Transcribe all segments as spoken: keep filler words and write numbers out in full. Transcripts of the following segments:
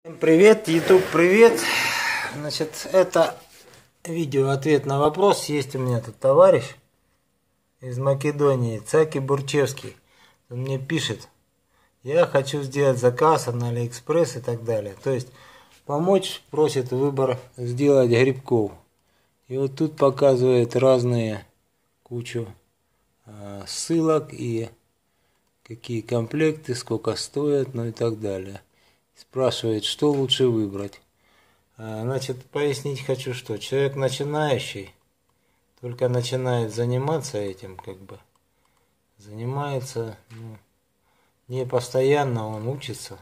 Всем привет, YouTube, привет. Значит, это видео ответ на вопрос. Есть у меня тут товарищ из Македонии, Цаки Бурчевский. Он мне пишет: я хочу сделать заказ на Алиэкспресс и так далее. То есть помочь, просит выбор сделать грибков. И вот тут показывает разные кучу э, ссылок и какие комплекты, сколько стоят, ну и так далее. Спрашивает, что лучше выбрать. Значит, пояснить хочу, что человек начинающий, только начинает заниматься этим, как бы, занимается, ну, не постоянно, он учится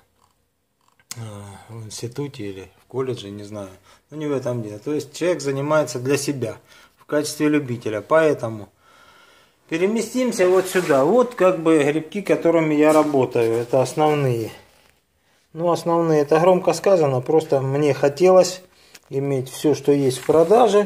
в институте или в колледже, не знаю, но не в этом дело. То есть человек занимается для себя, в качестве любителя, поэтому переместимся вот сюда. Вот как бы грибки, которыми я работаю, это основные. Ну, основные, это громко сказано, просто мне хотелось иметь все, что есть в продаже,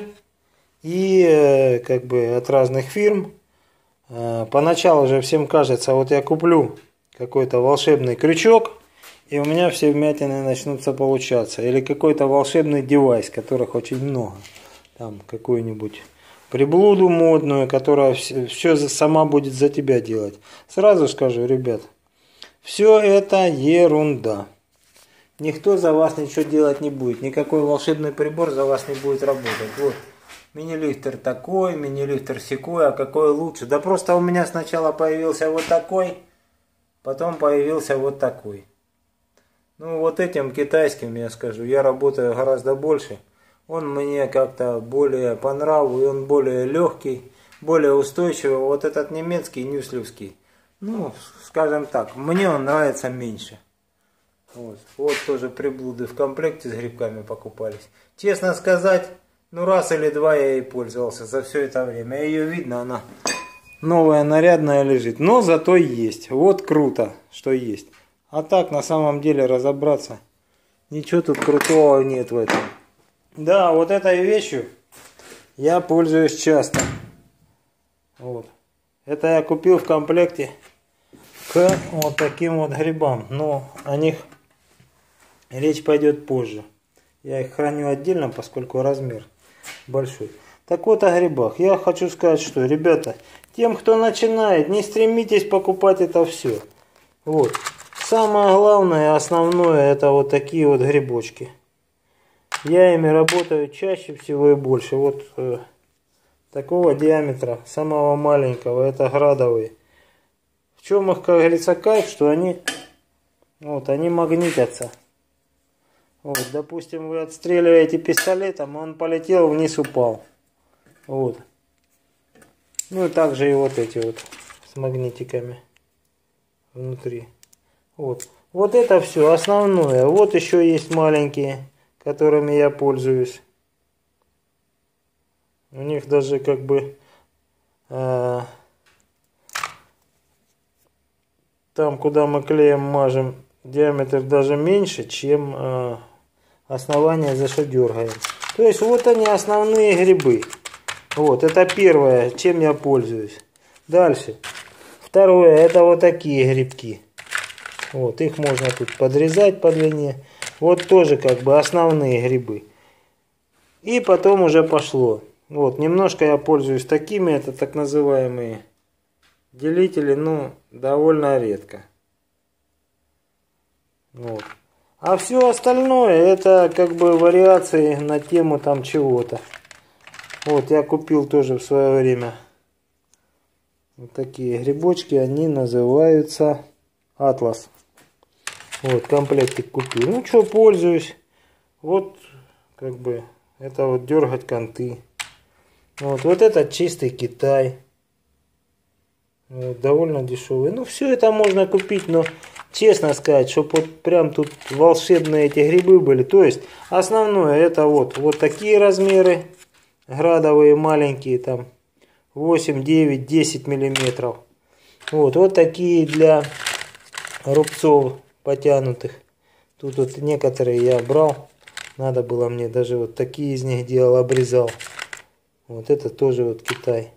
и как бы от разных фирм. Поначалу же всем кажется, вот я куплю какой-то волшебный крючок, и у меня все вмятины начнутся получаться. Или какой-то волшебный девайс, которых очень много. Там какую-нибудь приблуду модную, которая все сама будет за тебя делать. Сразу скажу, ребят, все это ерунда. Никто за вас ничего делать не будет. Никакой волшебный прибор за вас не будет работать. Вот. Мини-лифтер такой, мини-лифтер сякой, а какой лучше? Да просто у меня сначала появился вот такой, потом появился вот такой. Ну вот этим китайским, я скажу, я работаю гораздо больше. Он мне как-то более по нраву, и он более легкий, более устойчивый. Вот этот немецкий, нюслевский, ну, скажем так, мне он нравится меньше. Вот. Вот тоже приблуды в комплекте с грибками покупались. Честно сказать, ну раз или два я ей пользовался за все это время. Ее видно, она новая, нарядная лежит. Но зато есть. Вот круто, что есть. А так на самом деле разобраться, ничего тут крутого нет в этом. Да, вот этой вещью я пользуюсь часто. Вот. Это я купил в комплекте к вот таким вот грибам. Но о них речь пойдет позже. Я их храню отдельно, поскольку размер большой. Так вот о грибах. Я хочу сказать, что, ребята, тем, кто начинает, не стремитесь покупать это все. Вот. Самое главное, основное, это вот такие вот грибочки. Я ими работаю чаще всего и больше. Вот э, такого диаметра, самого маленького, это градовые. В чем их, как говорится, кайф, что они, вот, они магнитятся. Вот, допустим, вы отстреливаете пистолетом, он полетел вниз, упал. Вот. Ну и также и вот эти вот с магнитиками внутри. Вот. Вот это все основное. Вот еще есть маленькие, которыми я пользуюсь. У них даже как бы э, там, куда мы клеем мажем, диаметр даже меньше, чем э, основание, за что дергаем. То есть вот они, основные грибы. Вот, это первое, чем я пользуюсь. Дальше. Второе, это вот такие грибки. Вот, их можно тут подрезать по длине. Вот тоже как бы основные грибы. И потом уже пошло. Вот, немножко я пользуюсь такими, это так называемые делители, ну, довольно редко. Вот. А все остальное, это как бы вариации на тему там чего-то. Вот, я купил тоже в свое время вот такие грибочки, они называются Атлас. Вот, комплектик купил. Ну, что, пользуюсь. Вот, как бы, это вот дергать канты. Вот, вот это чистый Китай. Вот, довольно дешевый. Ну, все это можно купить, но честно сказать, чтобы вот прям тут волшебные эти грибы были. То есть, основное это вот, вот такие размеры. Градовые, маленькие, там восемь, девять, десять миллиметров. Вот, вот такие для рубцов потянутых. Тут вот некоторые я брал. Надо было мне, даже вот такие из них делал, обрезал. Вот это тоже вот Китай.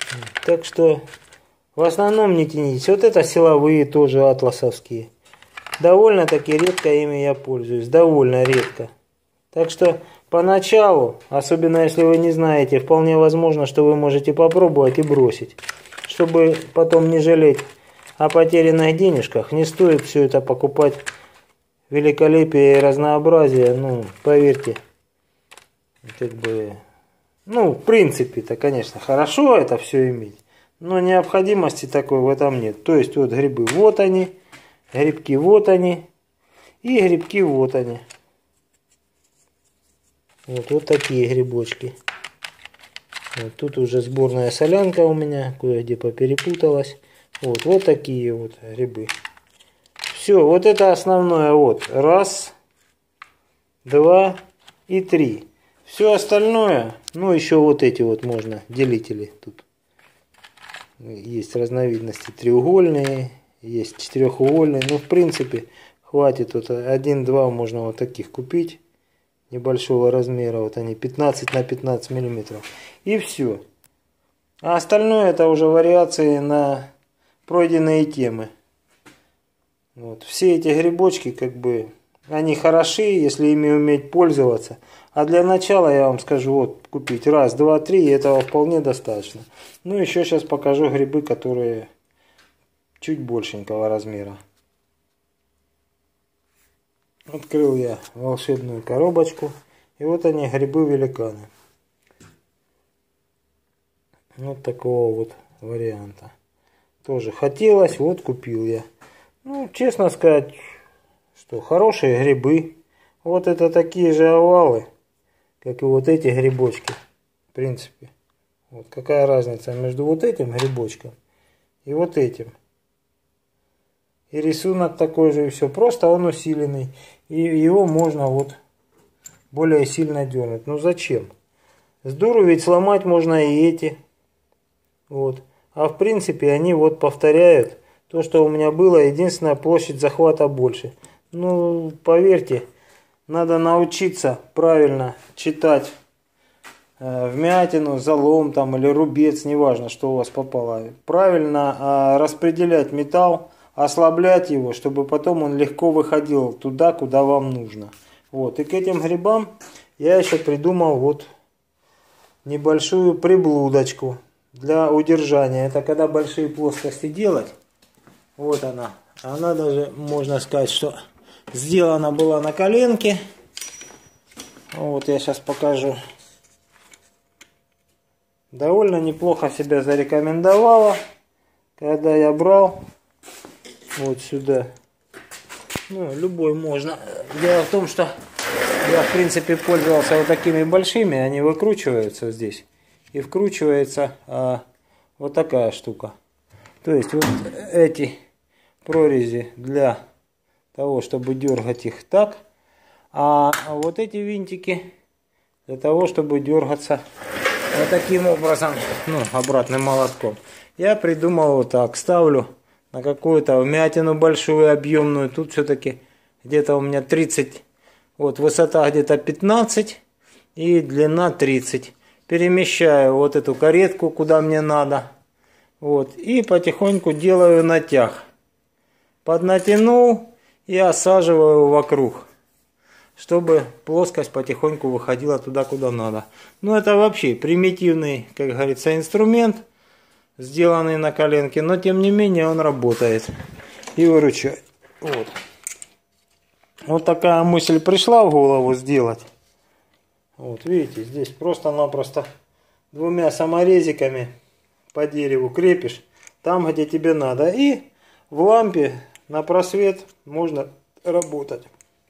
Так что в основном не тянитесь. Вот это силовые тоже атласовские. довольно-таки редко ими я пользуюсь. Довольно редко. Так что поначалу, особенно если вы не знаете, вполне возможно, что вы можете попробовать и бросить. Чтобы потом не жалеть о потерянных денежках, не стоит все это покупать. Великолепие и разнообразие, ну, поверьте, как бы, ну, в принципе-то, конечно, хорошо это все иметь, но необходимости такой в этом нет. То есть, вот грибы, вот они, грибки, вот они, и грибки, вот они. Вот, вот такие грибочки. Вот тут уже сборная солянка у меня, кое-где поперепуталась. Вот, вот такие вот грибы. Все, вот это основное. Вот. Раз, два и три. Все остальное, ну еще вот эти вот можно, делители тут. Есть разновидности треугольные, есть четырехугольные. Ну, в принципе, хватит. Вот один-два можно вот таких купить. Небольшого размера. Вот они пятнадцать на пятнадцать миллиметров. И все. А остальное это уже вариации на пройденные темы. Вот. Все эти грибочки, как бы, они хороши, если ими уметь пользоваться. А для начала я вам скажу, вот, купить раз, два, три, и этого вполне достаточно. Ну, еще сейчас покажу грибы, которые чуть большенького размера. Открыл я волшебную коробочку. И вот они, грибы-великаны. Вот такого вот варианта. Тоже хотелось, вот купил я. Ну, честно сказать, что хорошие грибы. Вот это такие же овалы, как и вот эти грибочки. В принципе. Вот какая разница между вот этим грибочком и вот этим. И рисунок такой же, и все. Просто он усиленный. И его можно вот более сильно дернуть. Ну зачем? С дуру ведь сломать можно и эти. Вот. А в принципе они вот повторяют то, что у меня было. Единственная площадь захвата больше. Ну, поверьте, надо научиться правильно читать э, вмятину, залом там или рубец, неважно, что у вас попало. Правильно э, распределять металл, ослаблять его, чтобы потом он легко выходил туда, куда вам нужно. Вот. И к этим грибам я еще придумал вот небольшую приблудочку для удержания. Это когда большие плоскости делать. Вот она. Она даже, можно сказать, что сделана была на коленке. Вот я сейчас покажу. Довольно неплохо себя зарекомендовала, когда я брал вот сюда. Ну, любой можно. Дело в том, что я, в принципе, пользовался вот такими большими. Они выкручиваются здесь. И вкручивается а, вот такая штука. То есть вот эти прорези для того, чтобы дергать их так. А вот эти винтики для того, чтобы дергаться вот таким образом, ну, обратным молотком. Я придумал вот так. Ставлю на какую-то вмятину большую, объемную. Тут все-таки где-то у меня тридцать, вот высота где-то пятнадцать и длина тридцать. Перемещаю вот эту каретку, куда мне надо. Вот, и потихоньку делаю натяг. Поднатянул и осаживаю вокруг, чтобы плоскость потихоньку выходила туда, куда надо. Ну, это вообще примитивный, как говорится, инструмент, сделанный на коленке, но тем не менее он работает и выручает. Вот. Вот такая мысль пришла в голову сделать. Вот видите, здесь просто-напросто двумя саморезиками по дереву крепишь там, где тебе надо, и в лампе на просвет можно работать.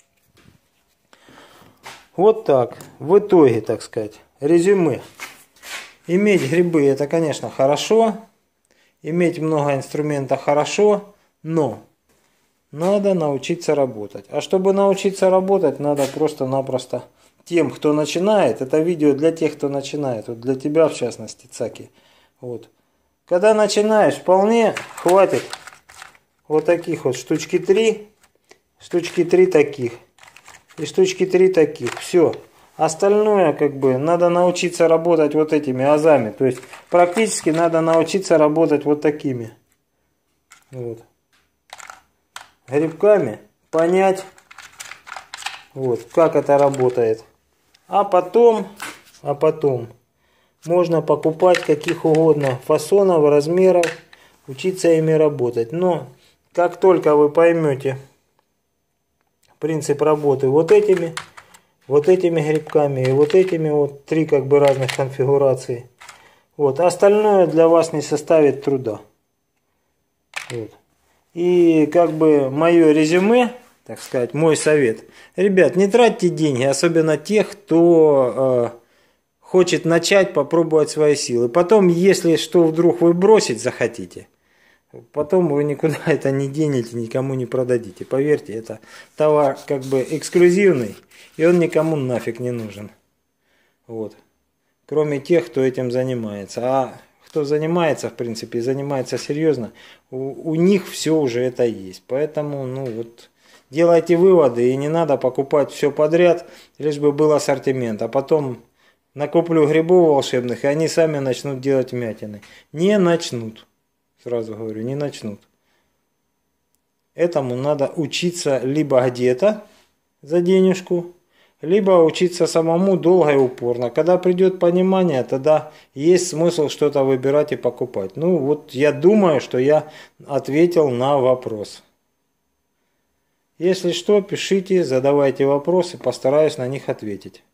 Вот так. В итоге, так сказать, резюме. Иметь грибы — это, конечно, хорошо. Иметь много инструментов хорошо, но надо научиться работать. А чтобы научиться работать, надо просто-напросто тем, кто начинает. Это видео для тех, кто начинает. Вот для тебя, в частности, Цаки. Вот. Когда начинаешь, вполне хватит вот таких вот штучки три, штучки три таких и штучки три таких. Все. Остальное, как бы, надо научиться работать вот этими азами. То есть практически надо научиться работать вот такими вот грибками. понять, вот, как это работает. А потом, а потом можно покупать каких угодно фасонов, размеров, учиться ими работать. Но как только вы поймете принцип работы вот этими, вот этими грибками и вот этими, вот три как бы разных конфигураций, вот, остальное для вас не составит труда. Вот. И как бы мое резюме, так сказать, мой совет. Ребят, не тратьте деньги, особенно тех, кто э, хочет начать, попробовать свои силы. Потом, если что вдруг вы бросить захотите, потом вы никуда это не денете, никому не продадите. Поверьте, это товар как бы эксклюзивный, и он никому нафиг не нужен. Вот. Кроме тех, кто этим занимается. А кто занимается, в принципе, и занимается серьезно, у, у них все уже это есть. Поэтому, ну вот, делайте выводы, и не надо покупать все подряд, лишь бы был ассортимент. А потом накуплю грибов волшебных, и они сами начнут делать вмятины. Не начнут. Сразу говорю, не начнут. Этому надо учиться либо где-то за денежку, либо учиться самому долго и упорно. Когда придет понимание, тогда есть смысл что-то выбирать и покупать. Ну вот я думаю, что я ответил на вопрос. Если что, пишите, задавайте вопросы, постараюсь на них ответить.